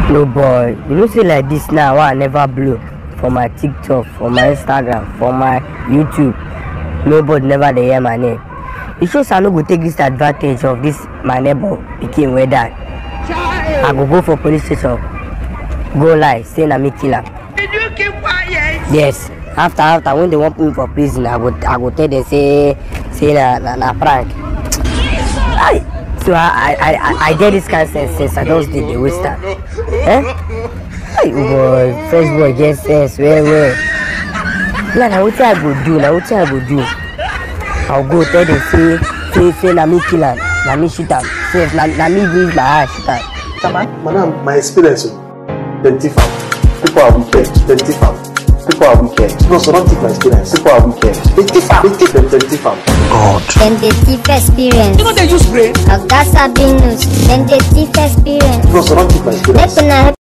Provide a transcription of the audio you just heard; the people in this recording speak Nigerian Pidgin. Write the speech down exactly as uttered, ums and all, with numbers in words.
No boy, you know say like this now I never blow for my TikTok, for my Instagram, for my YouTube. Nobody never dey hear my name. It shows I no go take this advantage of this my neighbor became where that. I go go for police station, go lie, say na me kill am. Did you keep quiet? Yes. After after when they want put me for prison, I go I go tell them say say na na, na prank. Aye. So I I I, I get this kind of sense since I just did the waste time. Eh? Hey boy, fresh boy get sense well well. Like now what I go do? Now what I go do? I'll go tell them say say say na me kill am, na me shoot am, say na na me use my eye shoot am. Madam, my experience plenty fam. People are wicked, plenty fam. People are wicked. No, so don't take my experience. People are wicked. Plenty fam, plenty fam. God. Then they thief experience. You know they use brain. Of gas abinus. Then they thief experience. No, so don't take my experience.